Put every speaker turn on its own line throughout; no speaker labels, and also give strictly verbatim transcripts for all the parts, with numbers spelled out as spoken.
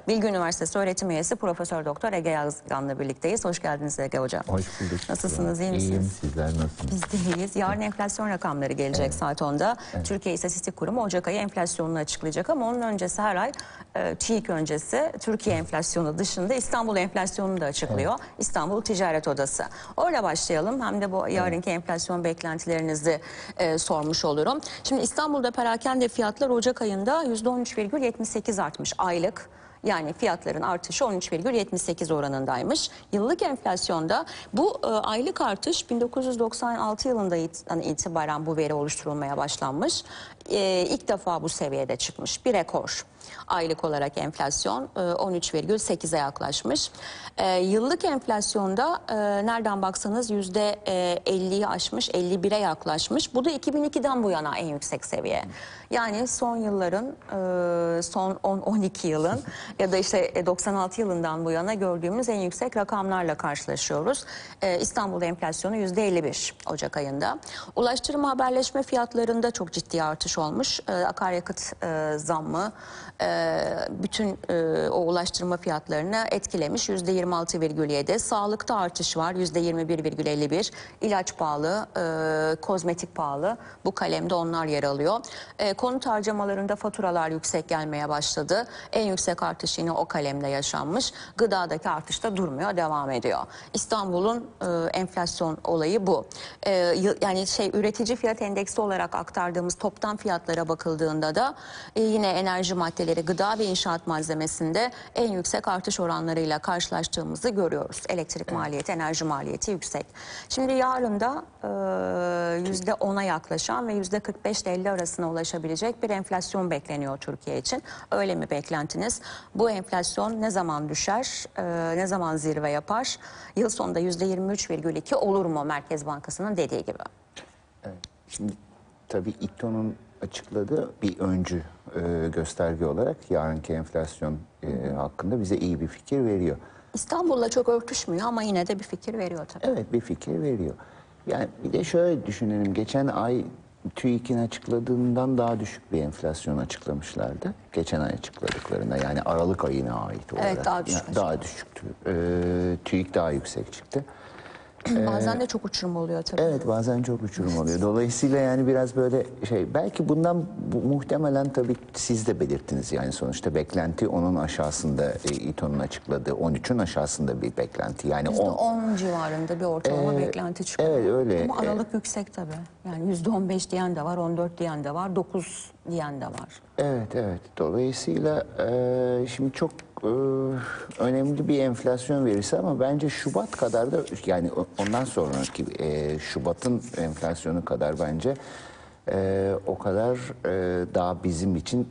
Bilgi Üniversitesi öğretim üyesi Profesör Doktor Ege Yazgan'la birlikteyiz. Hoş geldiniz Ege Hocam.
Hoş bulduk.
Nasılsınız, iyi misiniz?
İyiyim, sizler nasılsınız?
Biz de iyiyiz. Yarın enflasyon rakamları gelecek evet. saat onda. Evet. Türkiye İstatistik Kurumu Ocak ayı enflasyonunu açıklayacak ama onun öncesi her ay e, TÜİK öncesi Türkiye enflasyonu dışında İstanbul enflasyonunu da açıklıyor. Evet. İstanbul Ticaret Odası. Öyle başlayalım. Hem de bu yarınki evet. enflasyon beklentilerinizi e, sormuş olurum. Şimdi İstanbul'da perakende fiyatlar Ocak ayında yüzde on üç virgül yetmiş sekiz artmış aylık. Yani fiyatların artışı on üç virgül yetmiş sekiz oranındaymış. Yıllık enflasyonda bu e, aylık artış bin dokuz yüz doksan altı yılında it itibaren bu veri oluşturulmaya başlanmış. E, ilk defa bu seviyede çıkmış. Bir rekor. Aylık olarak enflasyon e, on üç virgül sekize yaklaşmış. E, yıllık enflasyonda e, nereden baksanız yüzde elliyi aşmış, elli bire yaklaşmış. Bu da iki bin ikiden bu yana en yüksek seviye. Yani son yılların, e, son on on iki yılın ya da işte doksan altı yılından bu yana gördüğümüz en yüksek rakamlarla karşılaşıyoruz. E, İstanbul enflasyonu yüzde elli bir Ocak ayında. Ulaştırma haberleşme fiyatlarında çok ciddi artış olmuş. E, akaryakıt e, zammı e, bütün e, o ulaştırma fiyatlarını etkilemiş. yüzde yirmi altı virgül yedi. Sağlıkta artış var. yüzde yirmi bir virgül elli bir. İlaç pahalı, e, kozmetik pahalı. Bu kalemde onlar yer alıyor. E, konut harcamalarında faturalar yüksek gelmeye başladı. En yüksek artış yine o kalemde yaşanmış. Gıdadaki artış da durmuyor, devam ediyor. İstanbul'un e, enflasyon olayı bu. E, yani şey üretici fiyat endeksi olarak aktardığımız toptan fiyatlara bakıldığında da e, yine enerji maddeleri, gıda ve inşaat malzemesinde en yüksek artış oranlarıyla karşılaştığımızı görüyoruz. Elektrik evet. maliyeti, enerji maliyeti yüksek. Şimdi yarın da e, yüzde ona yaklaşan ve yüzde kırk beş ile elli arasına ulaşabilecek bir enflasyon bekleniyor Türkiye için. Öyle mi beklentiniz? Bu enflasyon ne zaman düşer? E, ne zaman zirve yapar? Yıl sonunda yüzde yirmi üç virgül iki olur mu Merkez Bankası'nın dediği gibi?
Evet. Şimdi tabii İKTO'nun açıkladığı bir öncü e, gösterge olarak yarınki enflasyon e, hakkında bize iyi bir fikir veriyor.
İstanbul'la çok örtüşmüyor ama yine de bir fikir veriyor tabii.
Evet, bir fikir veriyor. Yani bir de şöyle düşünelim. Geçen ay TÜİK'in açıkladığından daha düşük bir enflasyon açıklamışlardı. Geçen ay açıkladıklarında yani Aralık ayına ait olarak.
Evet, daha düşük.
Yani daha düşüktü. Ee, TÜİK daha yüksek çıktı.
Bazen de çok uçurum oluyor tabii.
Evet, bazen çok uçurum oluyor. Dolayısıyla yani biraz böyle şey, belki bundan bu, muhtemelen tabii siz de belirttiniz yani sonuçta beklenti onun aşağısında, e, İKTO'nun açıkladığı on üçün aşağısında bir beklenti. Yani
yüzde on civarında bir ortalama ee, beklenti çıkıyor.
Evet, öyle.
Ama aralık ee, yüksek tabii. Yani yüzde on beş diyen de var, on dört diyen de var, dokuz diyen de var.
Evet, evet. Dolayısıyla e, şimdi çok e, önemli bir enflasyon verisi ama bence Şubat kadar da yani ondan sonraki e, Şubat'ın enflasyonu kadar bence e, o kadar e, daha bizim için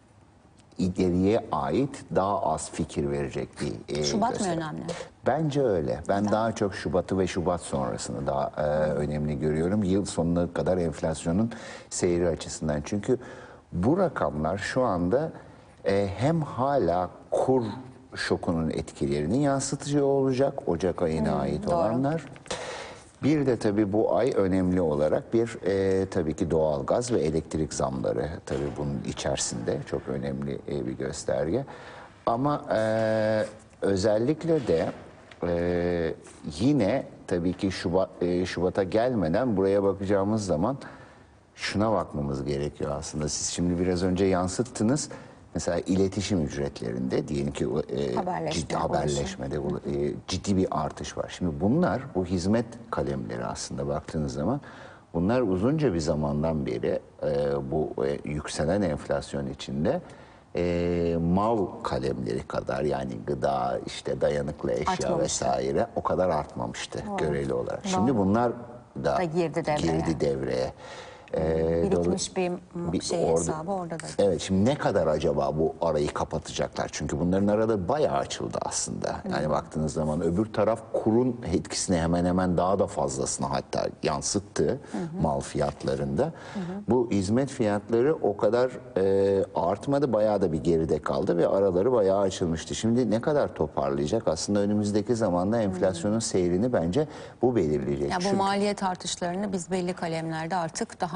ileriye ait daha az fikir verecek bir e,
Şubat
gösteri.
mı önemli?
Bence öyle. Ben
Neden?
daha çok Şubat'ı ve Şubat sonrasını daha e, önemli görüyorum. Yıl sonuna kadar enflasyonun seyri açısından. Çünkü bu rakamlar şu anda e, hem hala kur şokunun etkilerini yansıtıcı olacak Ocak ayına hmm, ait doğru. olanlar. Bir de tabii bu ay önemli olarak bir e, tabii ki doğalgaz ve elektrik zamları tabii bunun içerisinde çok önemli e, bir gösterge. Ama e, özellikle de e, yine tabii ki Şubat, e, Şubat'a gelmeden buraya bakacağımız zaman şuna bakmamız gerekiyor aslında. Siz şimdi biraz önce yansıttınız. Mesela iletişim ücretlerinde diyelim ki e,
Haberleşme,
ciddi haberleşmede e, ciddi bir artış var. Şimdi bunlar bu hizmet kalemleri aslında baktığınız zaman bunlar uzunca bir zamandan beri e, bu e, yükselen enflasyon içinde e, mal kalemleri kadar yani gıda işte dayanıklı eşya Artmamıştı. vesaire o kadar artmamıştı Doğru. göreli olarak. Doğru. Şimdi bunlar da, da girdi devreye. Girdi devreye.
Ee, Birikmiş bir, bir şey orada, hesabı orada da.
Evet, şimdi ne kadar acaba bu arayı kapatacaklar? Çünkü bunların araları bayağı açıldı aslında. Yani hmm. baktığınız zaman öbür taraf kurun etkisini hemen hemen daha da fazlasını hatta yansıttı hmm. mal fiyatlarında. Hmm. Bu hizmet fiyatları o kadar e, artmadı, bayağı da bir geride kaldı ve araları bayağı açılmıştı. Şimdi ne kadar toparlayacak? Aslında önümüzdeki zamanda enflasyonun hmm. seyrini bence bu belirleyecek.
Yani bu
Çünkü,
maliyet artışlarını biz belli kalemlerde artık daha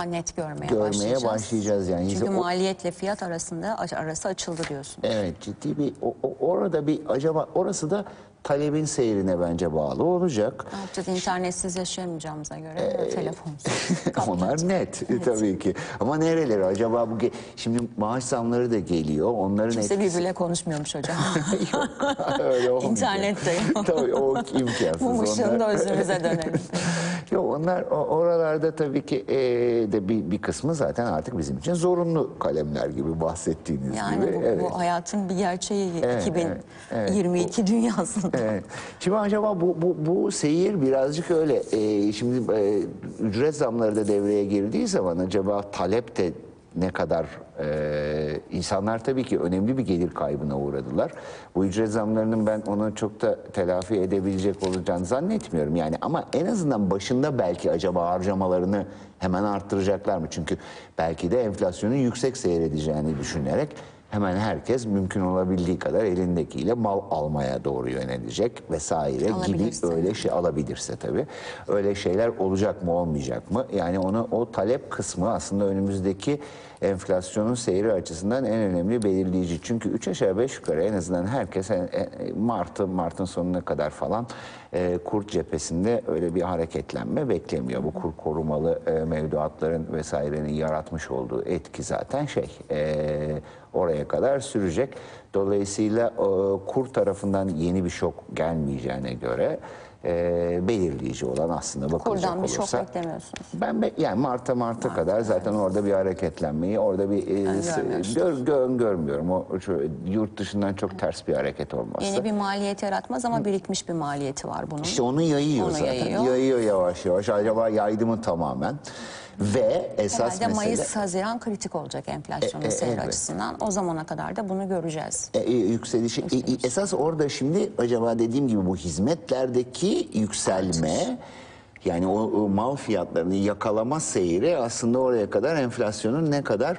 net görmeye,
Görmeye
başlayacağız.
başlayacağız yani.
Çünkü
O-
maliyetle fiyat arasında arası açıldı diyorsun.
Evet, ciddi bir o- o- orada bir acaba orası da talebin seyrine bence bağlı olacak.
Ne yapacağız? İnternetsiz yaşayamayacağımıza göre
Ee,
telefonsuz.
Onlar net e, tabii ki. Ama nereleri acaba bu ge- şimdi maaş zamları da geliyor. Onların
Kimse
etkisi-
birbirine konuşmuyormuş hocam.
Yok, öyle olmayacak.
İnternette yok.
Tabii o imkansız.
Bu ışığında
Onlar-
özümüze dönelim.
Yok onlar o- oralarda tabii ki e, de bir, bir kısmı zaten artık bizim için zorunlu kalemler gibi bahsettiğiniz
Yani
gibi.
bu,
Evet.
bu hayatın bir gerçeği
Evet,
iki bin yirmi iki
evet,
dünyasında.
Evet. Şimdi acaba bu, bu, bu seyir birazcık öyle. E, şimdi e, ücret zamları da devreye girdiği zaman acaba talep de ne kadar e, insanlar tabii ki önemli bir gelir kaybına uğradılar. Bu ücret zamlarının ben onu çok da telafi edebilecek olacağını zannetmiyorum. Yani ama en azından başında belki acaba harcamalarını hemen arttıracaklar mı? Çünkü belki de enflasyonun yüksek seyredeceğini düşünerek hemen herkes mümkün olabildiği kadar elindekiyle mal almaya doğru yönelecek vesaire gibi
Alabilirse.
öyle şey alabilirse tabii. Öyle şeyler olacak mı olmayacak mı? Yani onu o talep kısmı aslında önümüzdeki enflasyonun seyri açısından en önemli belirleyici. Çünkü üç aşağı beş yukarı en azından herkes e, e, Mart'ı Mart'ın sonuna kadar falan e, kur cephesinde öyle bir hareketlenme beklemiyor. Bu kur korumalı e, mevduatların vesairenin yaratmış olduğu etki zaten şey e, oraya kadar sürecek. Dolayısıyla e, kur tarafından yeni bir şok gelmeyeceğine göre e, belirleyici olan aslında bakılacak
Kurdan bir şok
olursa.
beklemiyorsunuz.
Ben be, yani Mart'a Mart'a kadar zaten orada bir hareketlenmeyi, orada bir e, s-
görmüyorsunuz.
gör, gör, görmüyorum. O şu, yurt dışından çok ters bir hareket olması.
Yeni bir maliyet yaratmaz ama birikmiş bir maliyeti var bunun.
İşte onu yayıyor
Onu
zaten.
yayıyor.
Yayıyor yavaş yavaş. Acaba yaydı mı tamamen? Ve esas
Herhalde
mesele...
Mayıs, Haziran kritik olacak enflasyonun
E, e,
seyri
elbet.
açısından. O zamana kadar da bunu göreceğiz.
E, e, yükselişi. E, e, esas orada şimdi acaba dediğim gibi bu hizmetlerdeki yükselme yani o, o mal fiyatlarını yakalama seyri aslında oraya kadar enflasyonun ne kadar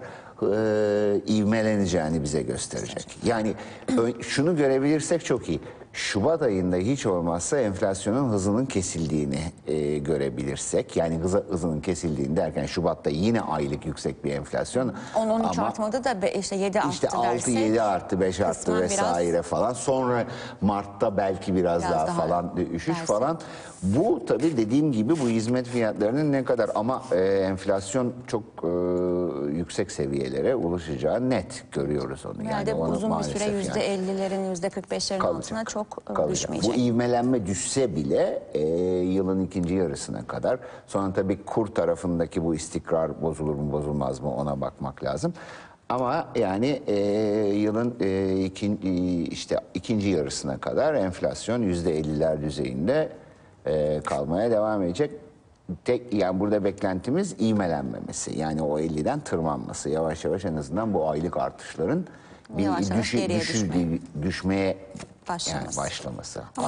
e, ivmeleneceğini bize gösterecek. Yani ö- şunu görebilirsek çok iyi. Şubat ayında hiç olmazsa enflasyonun hızının kesildiğini e, görebilirsek, yani hızı, hızının kesildiğini derken Şubat'ta yine aylık yüksek bir enflasyon.
on on üç
ama
artmadı da be- işte yedi arttı
işte altı
dersek,
yedi arttı, beş arttı
kısmen
vesaire
biraz-
falan. Sonra Mart'ta belki biraz,
Biraz
daha,
daha
falan düşüş
dersek.
falan. Bu tabii dediğim gibi bu hizmet fiyatlarının ne kadar ama e, enflasyon çok e, yüksek seviyelere ulaşacağı net görüyoruz onu.
Herhalde
onu
uzun bir
maalesef
süre
yani
yüzde ellilerin, yüzde kırk beşlerin altına çok e,
kalacak.
düşmeyecek.
Bu ivmelenme düşse bile e, yılın ikinci yarısına kadar. Sonra tabii kur tarafındaki bu istikrar bozulur mu bozulmaz mı ona bakmak lazım. Ama yani e, yılın e, ikin, e, işte ikinci yarısına kadar enflasyon yüzde elliler düzeyinde e, kalmaya devam edecek. Tek, yani burada beklentimiz ivmelenmemesi. Yani o elliden tırmanması. Yavaş yavaş en azından bu aylık artışların bir
Yavaş yavaş
düşü-
geriye
düşü-
düşmeye.
düşmeye yani
Başlaması.
başlaması.